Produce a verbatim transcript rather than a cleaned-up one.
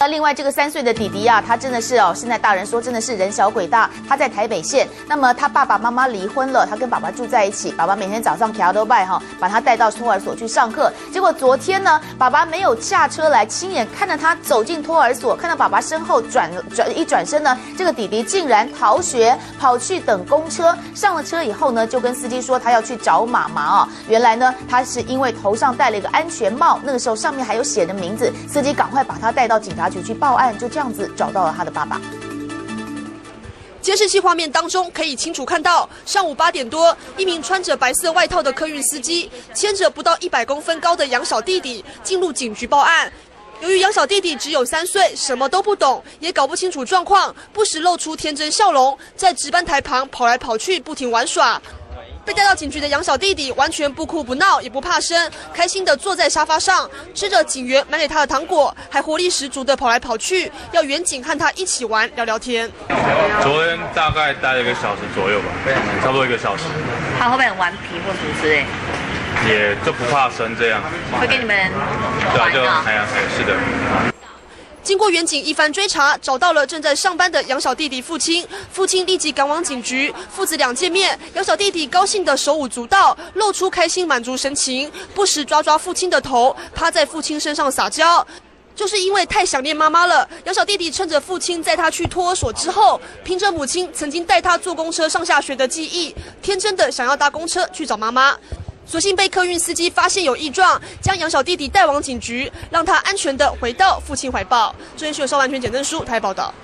那另外这个三岁的弟弟啊，他真的是哦，现在大人说真的是人小鬼大。他在台北县，那么他爸爸妈妈离婚了，他跟爸爸住在一起，爸爸每天早上骑都拜哈，把他带到托儿所去上课。结果昨天呢，爸爸没有下车来，亲眼看着他走进托儿所，看到爸爸身后转转一转身呢，这个弟弟竟然逃学，跑去等公车。上了车以后呢，就跟司机说他要去找妈妈啊。原来呢，他是因为头上戴了一个安全帽，那个时候上面还有写的名字，司机赶快把他带到警察局去报案，就这样子找到了他的爸爸。 监视器画面当中可以清楚看到，上午八点多，一名穿着白色外套的客运司机牵着不到一百公分高的杨小弟弟进入警局报案。由于杨小弟弟只有三岁，什么都不懂，也搞不清楚状况，不时露出天真笑容，在值班台旁跑来跑去，不停玩耍。被带到警局的杨小弟弟完全不哭不闹，也不怕生，开心地坐在沙发上，吃着警员买给他的糖果，还活力十足地跑来跑去，要员警和他一起玩聊聊天。 昨天大概待了一个小时左右吧，差不多一个小时。 他会不会很顽皮或什么之类？ 也就不怕生这样。 会跟你们玩对，就哎呀，是的。 经过员警一番追查，找到了正在上班的杨小弟弟父亲，父亲立即赶往警局，父子俩见面，杨小弟弟高兴地手舞足蹈，露出开心满足神情，不时抓抓父亲的头，趴在父亲身上撒娇。就是因为太想念妈妈了，杨小弟弟趁着父亲载他去托儿所之后，凭着母亲曾经带他坐公车上下学的记忆，天真的想要搭公车去找妈妈。所幸被客运司机发现有异状，将杨小弟弟带往警局，让他安全地回到父亲怀抱。这里是有收完全简证书台报道。